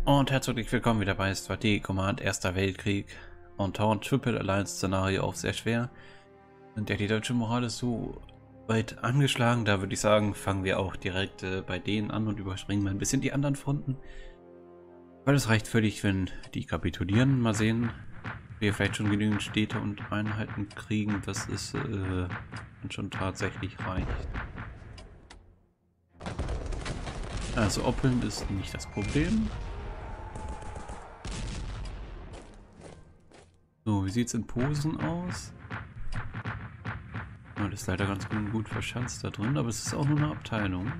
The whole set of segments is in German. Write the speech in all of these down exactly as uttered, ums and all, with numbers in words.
Und herzlich willkommen wieder bei Strategie Command Erster Weltkrieg. Entente Triple Alliance Szenario auch sehr schwer. Und ja, die deutsche Moral ist so weit angeschlagen, da würde ich sagen, fangen wir auch direkt äh, bei denen an und überspringen mal ein bisschen die anderen Fronten. Weil es reicht völlig, wenn die kapitulieren. Mal sehen, wir vielleicht schon genügend Städte und Einheiten kriegen, dass es äh, schon tatsächlich reicht. Also Oppeln ist nicht das Problem. So, wie sieht es in Posen aus? Ja, das ist leider ganz gut, gut verschanzt da drin, aber es ist auch nur eine Abteilung.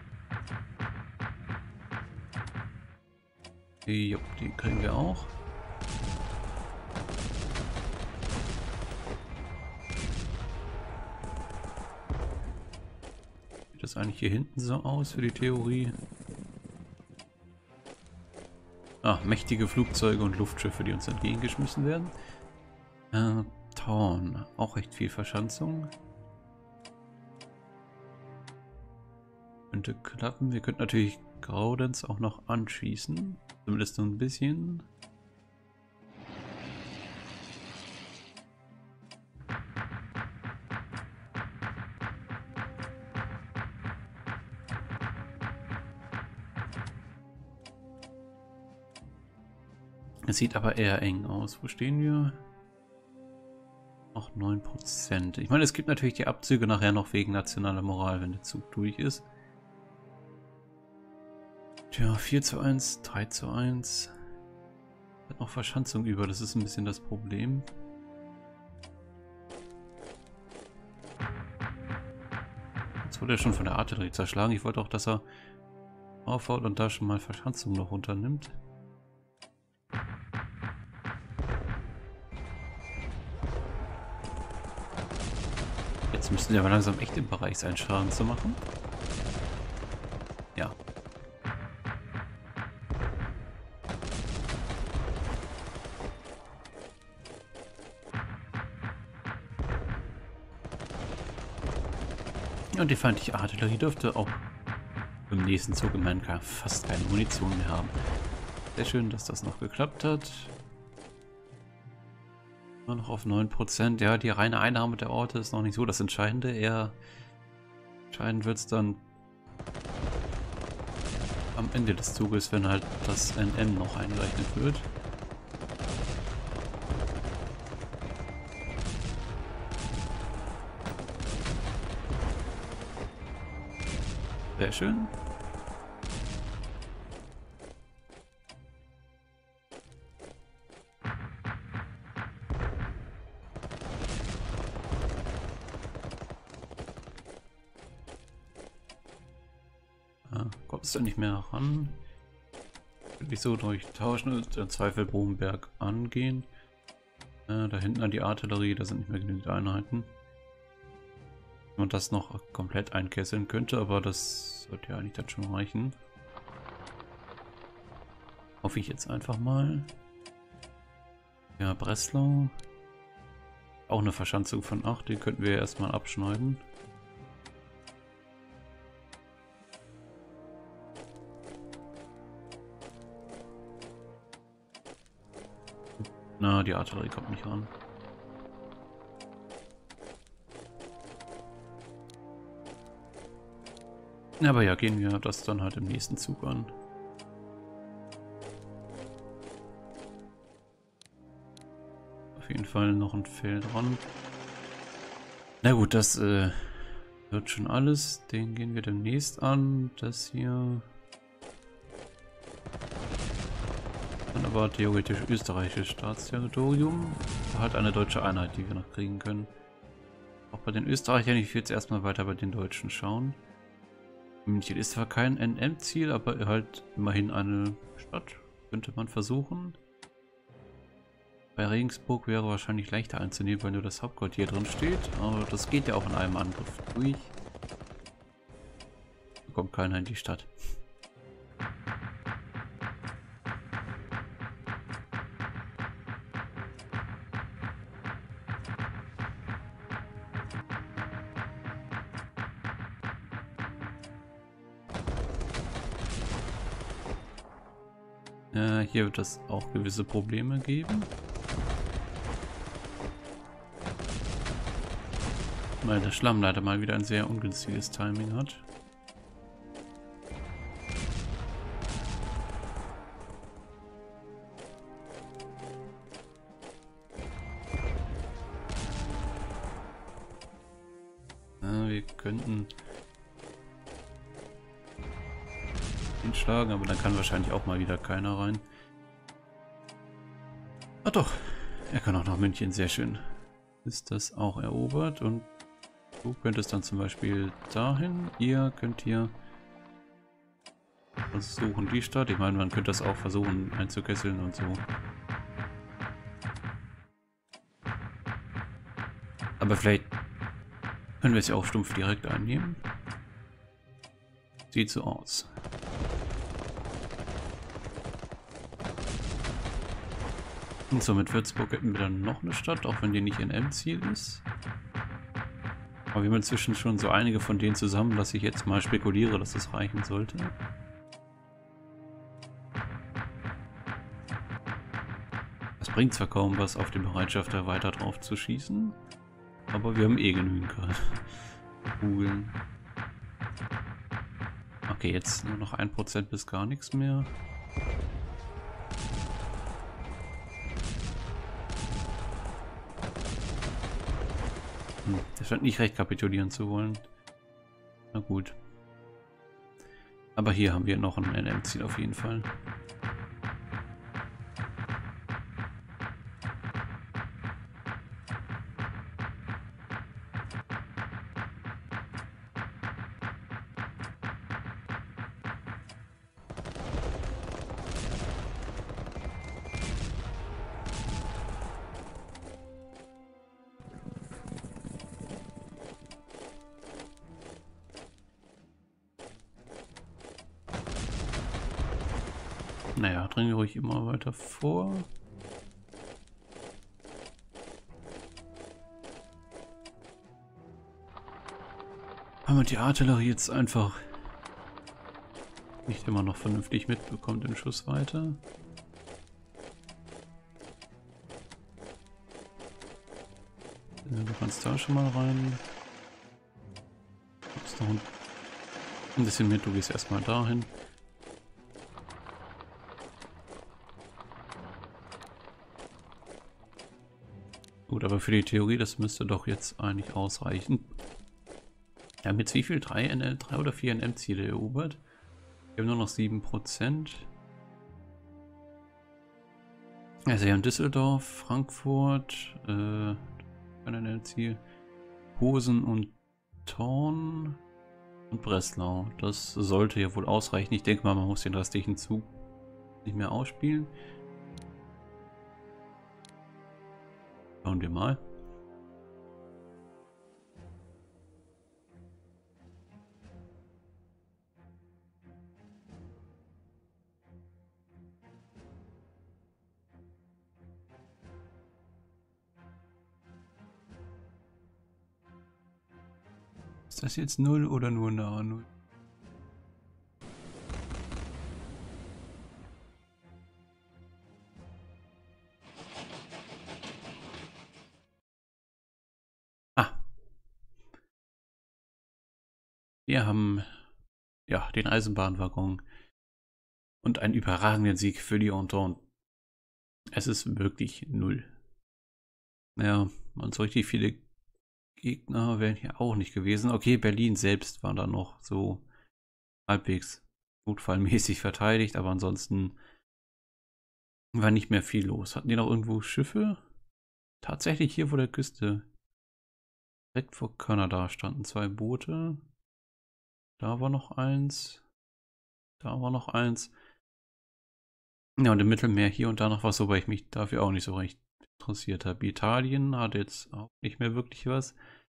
Die, die kriegen wir auch. Sieht das eigentlich hier hinten so aus für die Theorie? Ah, mächtige Flugzeuge und Luftschiffe, die uns entgegengeschmissen werden. Äh, Torn, auch recht viel Verschanzung. Könnte klappen. Wir könnten natürlich Graudenz auch noch anschießen. Zumindest so ein bisschen. Es sieht aber eher eng aus. Wo stehen wir? Noch neun Prozent. Ich meine, es gibt natürlich die Abzüge nachher noch wegen nationaler Moral, wenn der Zug durch ist. Tja, vier zu eins, drei zu eins. Hat noch Verschanzung über, das ist ein bisschen das Problem. Jetzt wurde er schon von der Artillerie zerschlagen. Ich wollte auch, dass er aufhaut und da schon mal Verschanzung noch runternimmt. Jetzt müssten wir aber langsam echt im Bereich sein, Schaden zu machen. Ja. Und die feindliche Artillerie dürfte auch im nächsten Zug in meinem Kampf fast keine Munition mehr haben. Sehr schön, dass das noch geklappt hat. Nur noch auf neun Prozent. Ja, die reine Einnahme der Orte ist noch nicht so das Entscheidende. Eher entscheidend wird es dann am Ende des Zuges, wenn halt das N M noch eingerechnet wird. Sehr schön. Ah, kommst du nicht mehr ran? Wirklich so durchtauschen und im Zweifel Bogenberg angehen. Äh, da hinten an die Artillerie, da sind nicht mehr genügend Einheiten. Und das noch komplett einkesseln könnte, aber das sollte ja eigentlich dann schon reichen. Hoffe ich jetzt einfach mal. Ja, Breslau. Auch eine Verschanzung von acht, den könnten wir ja erstmal abschneiden. Na, die Artillerie kommt nicht ran. Aber ja, gehen wir das dann halt im nächsten Zug an. Auf jeden Fall noch ein Feld dran. Na gut, das äh, wird schon alles. Den gehen wir demnächst an. Das hier. Dann aber theoretisch österreichisches Staatsterritorium. Halt eine deutsche Einheit, die wir noch kriegen können. Auch bei den Österreichern, ich will jetzt erstmal weiter bei den Deutschen schauen. München ist zwar kein N M-Ziel, aber halt immerhin eine Stadt. Könnte man versuchen. Bei Regensburg wäre wahrscheinlich leichter einzunehmen, weil nur das Hauptquartier drin steht. Aber das geht ja auch in einem Angriff durch. Da kommt keiner in die Stadt. Äh, hier wird es auch gewisse Probleme geben. Weil der Schlamm leider mal wieder ein sehr ungünstiges Timing hat. Ja, wir könnten ihn schlagen, aber dann kann wahrscheinlich auch mal wieder keiner rein. Ah doch, er kann auch nach München, sehr schön. Ist das auch erobert und du könntest dann zum Beispiel dahin, ihr könnt hier versuchen die Stadt, ich meine man könnte das auch versuchen einzukesseln und so. Aber vielleicht können wir es ja auch stumpf direkt einnehmen. Sieht so aus. Und so mit Würzburg hätten wir dann noch eine Stadt, auch wenn die nicht in Endziel ist. Aber wir haben inzwischen schon so einige von denen zusammen, dass ich jetzt mal spekuliere, dass das reichen sollte. Das bringt zwar kaum was, auf den Bereitschafter weiter drauf zu schießen, aber wir haben eh genügend gerade. Kugeln. Okay, jetzt nur noch ein Prozent bis gar nichts mehr. Hm, der scheint nicht recht kapitulieren zu wollen. Na gut. Aber hier haben wir noch ein N M-Ziel auf jeden Fall. Naja, dringen wir ruhig immer weiter vor. Wenn man die Artillerie jetzt einfach nicht immer noch vernünftig mitbekommt in Schussweite. Du kannst da schon mal rein. Gibt's noch ein bisschen mit, du gehst erstmal dahin. Gut, aber für die Theorie, das müsste doch jetzt eigentlich ausreichen. Ja, mit wie viel? drei N L, drei oder vier N M-Ziele erobert. Wir haben nur noch sieben Prozent. Also wir haben Düsseldorf, Frankfurt, äh, ein N L-Ziel, Posen und Thorn und Breslau. Das sollte ja wohl ausreichen. Ich denke mal, man muss den restlichen Zug nicht mehr ausspielen. Schauen wir mal. Ist das jetzt null oder nur nahe null? Ah. Wir haben ja den Eisenbahnwaggon und einen überragenden Sieg für die Entente. Es ist wirklich null. Naja, und so richtig viele Gegner wären hier auch nicht gewesen. Okay, Berlin selbst war da noch so halbwegs notfallmäßig verteidigt, aber ansonsten war nicht mehr viel los. Hatten die noch irgendwo Schiffe? Tatsächlich hier vor der Küste. Direkt vor Kanada standen zwei Boote. Da war noch eins. Da war noch eins. Ja, und im Mittelmeer hier und da noch was, wobei ich mich dafür auch nicht so recht interessiert habe. Italien hat jetzt auch nicht mehr wirklich was.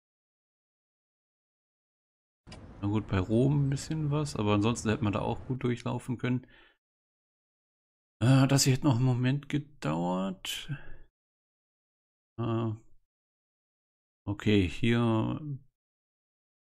Na gut, bei Rom ein bisschen was, aber ansonsten hätte man da auch gut durchlaufen können. Äh, das hier hat noch einen Moment gedauert. Äh, okay, hier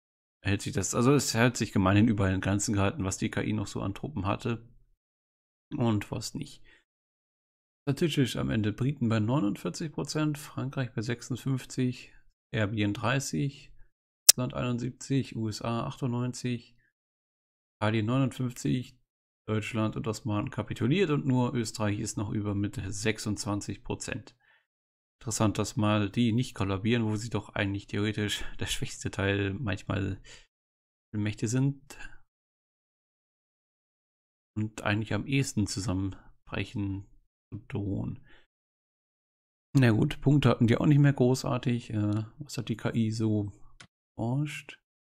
hält sich das, also es hält sich gemeinhin überall in Grenzen gehalten, was die K I noch so an Truppen hatte. und was nicht. Statistisch am Ende Briten bei neunundvierzig Prozent, Frankreich bei sechsundfünfzig, Serbien dreißig, Russland einundsiebzig, U S A achtundneunzig, Italien neunundfünfzig, Deutschland und Osmanen kapituliert und nur Österreich ist noch über mit sechsundzwanzig Prozent. Interessant, dass mal die nicht kollabieren, wo sie doch eigentlich theoretisch der schwächste Teil manchmal Mächte sind und eigentlich am ehesten zusammenbrechen drohen. Na gut, Punkte hatten die auch nicht mehr großartig. Äh, was hat die K I so forscht?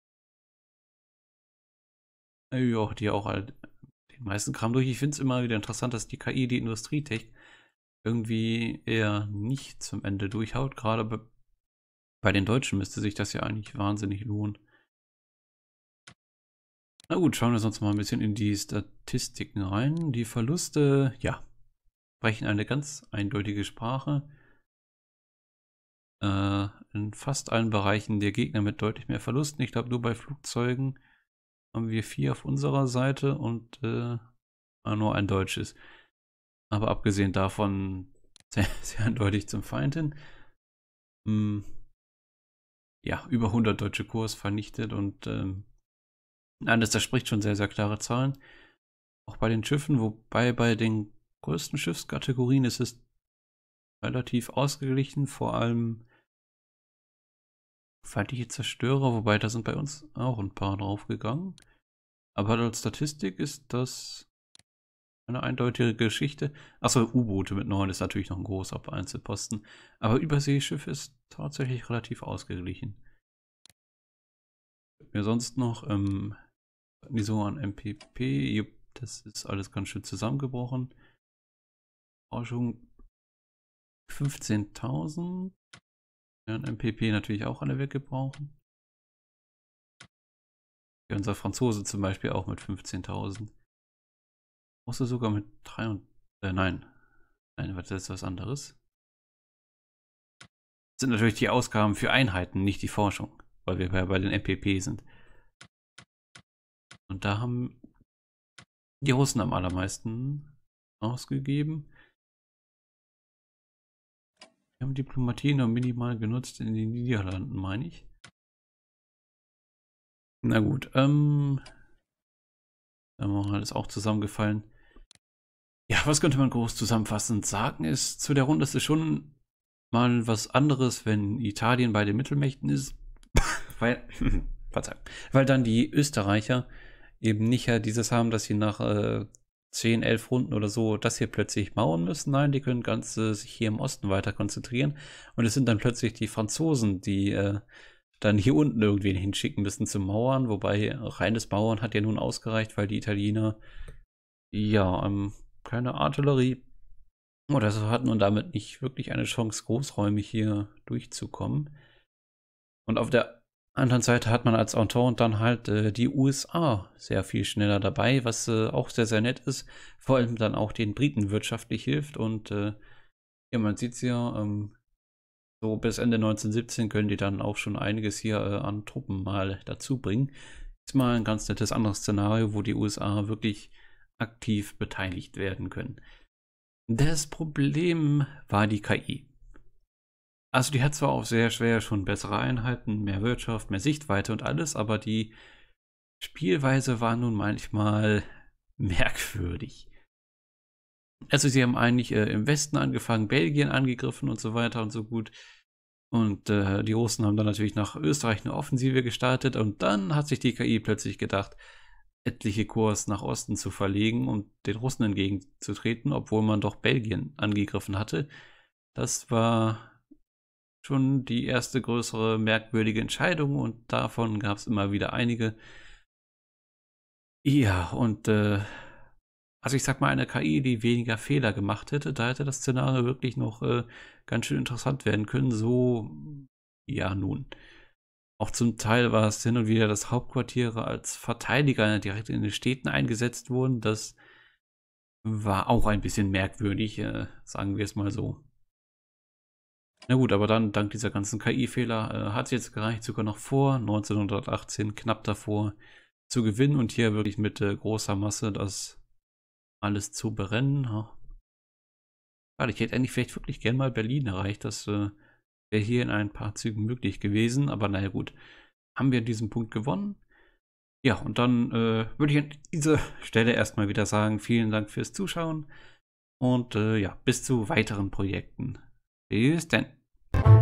Äh, ja, die auch halt den meisten Kram durch. Ich finde es immer wieder interessant, dass die K I die Industrietech irgendwie eher nicht zum Ende durchhaut. Gerade bei, bei den Deutschen müsste sich das ja eigentlich wahnsinnig lohnen. Na gut, schauen wir uns mal ein bisschen in die Statistiken rein. Die Verluste, ja, sprechen eine ganz eindeutige Sprache. Äh, in fast allen Bereichen der Gegner mit deutlich mehr Verlusten. Ich glaube, nur bei Flugzeugen haben wir vier auf unserer Seite und äh, nur ein deutsches. Aber abgesehen davon sehr, sehr eindeutig zum Feind hin. Hm, ja, über hundert deutsche Korps vernichtet und ähm, alles, das spricht schon sehr, sehr klare Zahlen. Auch bei den Schiffen, wobei bei den größten Schiffskategorien ist es relativ ausgeglichen, vor allem feindliche Zerstörer, wobei da sind bei uns auch ein paar draufgegangen. Aber als Statistik ist das eine eindeutige Geschichte. Achso, U-Boote mit neun ist natürlich noch ein großer Einzelposten. Aber Überseeschiff ist tatsächlich relativ ausgeglichen. Mir sonst noch ähm, die so an M P P. Das ist alles ganz schön zusammengebrochen. Forschung fünfzehntausend. Ja, und M P P natürlich auch alle weggebrauchen. Ja, unser Franzose zum Beispiel auch mit fünfzehntausend. Außer sogar mit drei und. Äh, nein. Nein, das ist was anderes. Das sind natürlich die Ausgaben für Einheiten, nicht die Forschung. Weil wir bei den M P P sind. Und da haben die Russen am allermeisten ausgegeben. Wir haben Diplomatie nur minimal genutzt in den Niederlanden, meine ich. Na gut, ähm. Da haben wir alles auch zusammengefallen. Ja, was könnte man groß zusammenfassend sagen? Ist zu der Runde ist es schon mal was anderes, wenn Italien bei den Mittelmächten ist. weil, Verzeihung, weil dann die Österreicher eben nicht ja dieses haben, dass sie nach äh, zehn, elf Runden oder so das hier plötzlich mauern müssen. Nein, die können ganz äh, sich hier im Osten weiter konzentrieren. Und es sind dann plötzlich die Franzosen, die äh, dann hier unten irgendwen hinschicken müssen zum Mauern. Wobei reines Mauern hat ja nun ausgereicht, weil die Italiener ja ähm, keine Artillerie oder so hatten und damit nicht wirklich eine Chance, großräumig hier durchzukommen. Und auf der anderen Seite hat man als Entente dann halt äh, die U S A sehr viel schneller dabei, was äh, auch sehr, sehr nett ist. Vor allem dann auch den Briten wirtschaftlich hilft. Und äh, ja, man sieht es ja, ähm, so bis Ende neunzehnhundertsiebzehn können die dann auch schon einiges hier äh, an Truppen mal dazu bringen. Ist mal ein ganz nettes anderes Szenario, wo die U S A wirklich aktiv beteiligt werden können. Das Problem war die K I. Also die hat zwar auch sehr schwer schon bessere Einheiten, mehr Wirtschaft, mehr Sichtweite und alles, aber die Spielweise war nun manchmal merkwürdig. Also sie haben eigentlich äh, im Westen angefangen, Belgien angegriffen und so weiter und so gut. Und äh, die Russen haben dann natürlich nach Österreich eine Offensive gestartet und dann hat sich die K I plötzlich gedacht, etliche Korps nach Osten zu verlegen und den Russen entgegenzutreten, obwohl man doch Belgien angegriffen hatte. Das war schon die erste größere merkwürdige Entscheidung und davon gab es immer wieder einige. Ja, und äh, also ich sag mal, eine K I, die weniger Fehler gemacht hätte, da hätte das Szenario wirklich noch äh, ganz schön interessant werden können. So, ja nun. Auch zum Teil war es hin und wieder, dass Hauptquartiere als Verteidiger direkt in den Städten eingesetzt wurden. Das war auch ein bisschen merkwürdig, äh, sagen wir es mal so. Na gut, aber dann, dank dieser ganzen K I-Fehler, äh, hat es jetzt gereicht, sogar noch vor neunzehnhundertachtzehn, knapp davor, zu gewinnen und hier wirklich mit äh, großer Masse das alles zu berennen. Ja. Ich hätte eigentlich vielleicht wirklich gern mal Berlin erreicht. Das äh, wäre hier in ein paar Zügen möglich gewesen. Aber naja gut, haben wir diesen Punkt gewonnen. Ja, und dann äh, würde ich an dieser Stelle erstmal wieder sagen, vielen Dank fürs Zuschauen. Und äh, ja, bis zu weiteren Projekten. Bis dann.